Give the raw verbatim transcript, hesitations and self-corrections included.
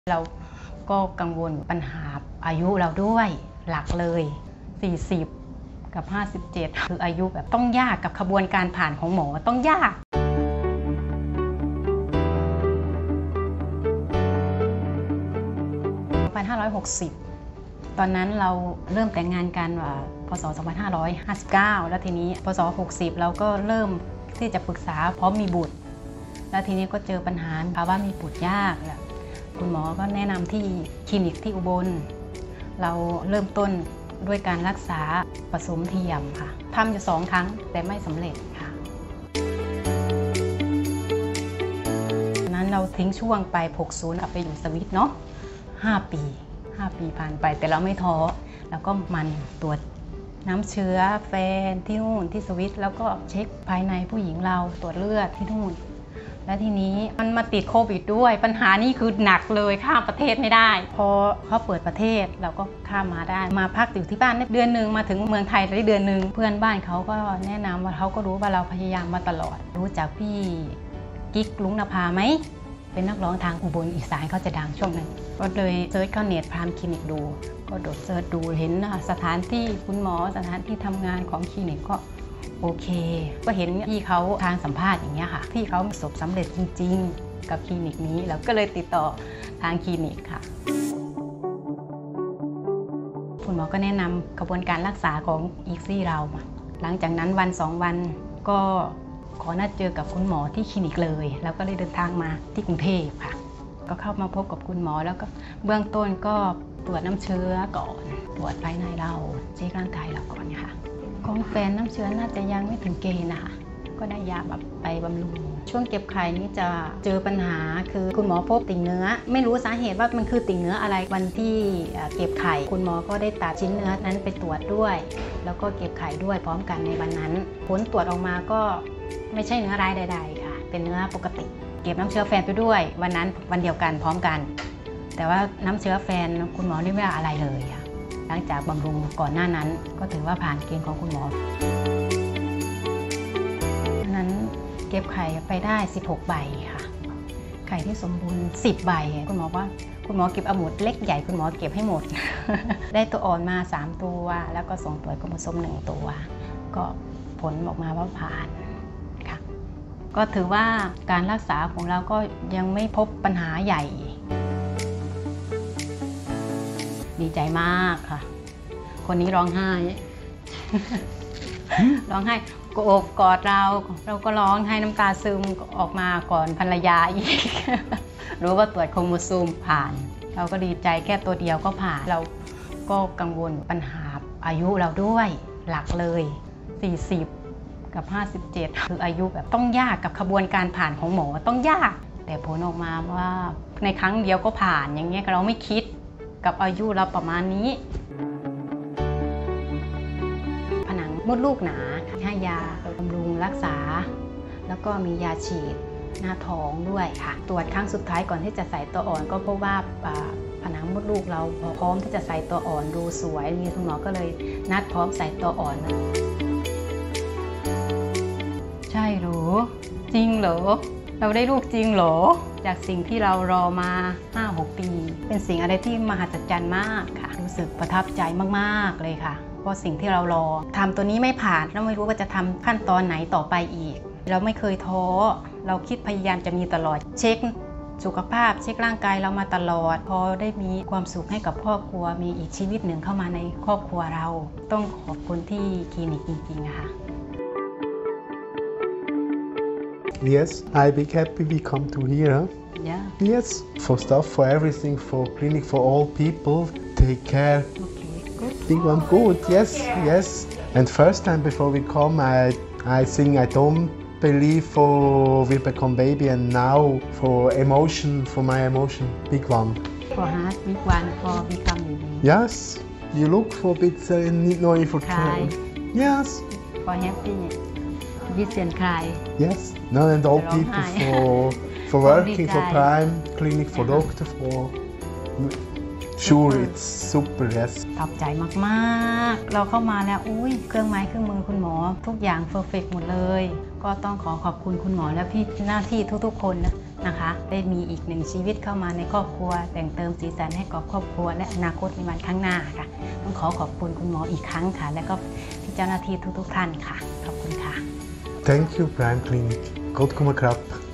เราก็กังวลปัญหาอายุเราด้วยหลักเลยสี่สิบกับห้าสิบเจ็ดคืออายุแบบต้องยากกับขบวนการผ่านของหมอต้องยากสองพันห้าร้อยหกสิบตอนนั้นเราเริ่มแต่งงานกันว่าพศสองพันห้าร้อยห้าสิบเก้าแล้วทีนี้พศหกสิบเราก็เริ่มที่จะปรึกษาพร้อมมีบุตรแล้วทีนี้ก็เจอปัญหาภาวะมีบุตรยากคุณหมอก็แนะนำที่คลินิกที่อุบลเราเริ่มต้นด้วยการรักษาผสมเทียมค่ะทำอยู่สองครั้งแต่ไม่สำเร็จค่ะนั้นเราทิ้งช่วงไปหกสิบกลับไปอยู่สวิตเนาะห้าปีห้าปีผ่านไปแต่เราไม่ท้อแล้วก็มันตรวจน้ำเชื้อแฟนที่นู่นที่สวิตแล้วก็เช็คภายในผู้หญิงเราตรวจเลือดที่นู่นและทีนี้มันมาติดโควิดด้วยปัญหานี้คือหนักเลยข้ามประเทศไม่ได้พอเขาเปิดประเทศเราก็ข้ามมาได้มาพักอยู่ที่บ้านได้เดือนหนึ่งมาถึงเมืองไทยได้เดือนหนึ่งเพื่อนบ้านเขาก็แนะนำว่าเขาก็รู้ว่าเราพยายามมาตลอดรู้จักพี่กิ๊กลุงนภาไหมเป็นนักร้องทางอุบลอีสานเขาจะดังช่วงนั้นก็เลยเซิร์ชเข้าเน็ตพามคลินิกดูก็โดดเซิร์ชดูเห็นสถานที่คุณหมอสถานที่ทำงานของคลินิกก็โอเคก็เห็นพี่เขาทางสัมภาษณ์อย่างเงี้ยค่ะพี่เขาประสบสำเร็จจริงๆกับคลินิกนี้แล้วก็เลยติดต่อทางคลินิกค่ะคุณหมอก็แนะนำกระบวนการรักษาของอีกซี่เราหลังจากนั้นวันสองวันก็ขอนัดเจอกับคุณหมอที่คลินิกเลยแล้วก็เลยเดินทางมาที่กรุงเทพค่ะก็เข้ามาพบกับคุณหมอแล้วก็เบื้องต้นก็ตรวจน้ำเชื้อก่อนตรวจภายในเราเช็คร่างกายเราก่อนค่ะของแฟนน้ำเชื้อน่าจะยังไม่ถึงเกณฑ์นะคะก็ได้ยาแบบไปบำรุงช่วงเก็บไข่นี้จะเจอปัญหาคือคุณหมอพบติ่งเนื้อไม่รู้สาเหตุว่ามันคือติ่งเนื้ออะไรวันที่เก็บไข่คุณหมอก็ได้ตัดชิ้นเนื้อนั้นไปตรวจด้วยแล้วก็เก็บไข่ด้วยพร้อมกันในวันนั้นผลตรวจออกมาก็ไม่ใช่เนื้อร้ายใดๆค่ะเป็นเนื้อปกติเก็บน้ำเชื้อแฟนไปด้วยวันนั้นวันเดียวกันพร้อมกันแต่ว่าน้ำเชื้อแฟนคุณหมอไม่ว่าอะไรเลยค่ะหลังจากบำรุงก่อนหน้านั้นก็ถือว่าผ่านเกณฑ์ของคุณหมอนั้นเก็บไข่ไปได้สิบหกใบค่ะไข่ที่สมบูรณ์สิบใบคุณหมอว่าคุณหมอเก็บเอาหมดเล็กใหญ่คุณหมอเก็บให้หมด ได้ตัวอ่อนมาสามตัวแล้วก็ส่งตัวโครโมโซมหนึ่งตัวก็ผลออกมาว่าผ่านค่ะก็ถือว่าการรักษาของเราก็ยังไม่พบปัญหาใหญ่ดีใจมากค่ะคนนี้ร้องไห้ ร้องไห้ก็โอบกอดเราเราก็ร้องไห้น้ำตาซึมออกมาก่อนภรรยาอีก รู้ว่าตรวจโครโมโซมผ่านเราก็ดีใจแค่ตัวเดียวก็ผ่านเราก็กังวลปัญหาอายุเราด้วยหลักเลยสี่สิบกับห้าสิบเจ็ดคืออายุแบบต้องยากกับขบวนการผ่านของหมอต้องยากแต่ผลออกมาว่าในครั้งเดียวก็ผ่านอย่างเงี้ยเราไม่คิดกับอายุเราประมาณนี้ผนังมดลูกหนาให้ยาบำรุงรักษาแล้วก็มียาฉีดหน้าท้องด้วยค่ะตรวจครั้งสุดท้ายก่อนที่จะใส่ตัวอ่อนก็พบว่าผนังมดลูกเราพร้อมที่จะใส่ตัวอ่อนดูสวยมีคุณหมอก็เลยนัดพร้อมใส่ตัวอ่อนใช่หรอจริงเหรอเราได้ลูกจริงเหรอจากสิ่งที่เรารอมา ห้าหก ปีเป็นสิ่งอะไรที่มหัศจรรย์มากค่ะรู้สึกประทับใจมากๆเลยค่ะเพราะสิ่งที่เรารอทำตัวนี้ไม่ผ่านเราไม่รู้ว่าจะทำขั้นตอนไหนต่อไปอีกเราไม่เคยท้อเราคิดพยายามจะมีตลอดเช็คสุขภาพเช็คร่างกายเรามาตลอดพอได้มีความสุขให้กับครอบครัวมีอีกชีวิตหนึ่งเข้ามาในครอบครัวเราต้องขอบคุณที่คลินิกจริงๆค่ะ Yes, I be happy we come to here. Huh? Yeah. Yes, for stuff, for everything, for clinic, for all people. Take care. Okay, good. Big one, good. Yes, yes. And first time before we come, I I think I don't believe for we become baby, and now for emotion, for my emotion, big one. For heart, big one for become baby. Yes, you look for bit uh, need no for cry. Yes. For happy. Vision cry. Yes. No, and all people for for working for Prime Clinic for yeah. doctor for sure it's super yes ตอบใจมากๆเราเข้ามาแล้วอุ้ยเครื่องไม้เครื่องมือคุณหมอทุกอย่างเพอร์เฟกต์หมดเลยก็ต้องขอขอบคุณคุณหมอและพี่หน้าที่ทุกๆคนนะนะคะได้มีอีกหนึ่งชีวิตเข้ามาในครอบครัวแต่งเติมสีสันให้กับครอบครัวและอนาคตในวันข้างหน้าค่ะต้องขอขอบคุณคุณหมออีกครั้งค่ะและก็ที่เจ้าหน้าที่ทุกๆท่านค่ะขอบคุณค่ะ Thank you Prime Clinic. God kom krap.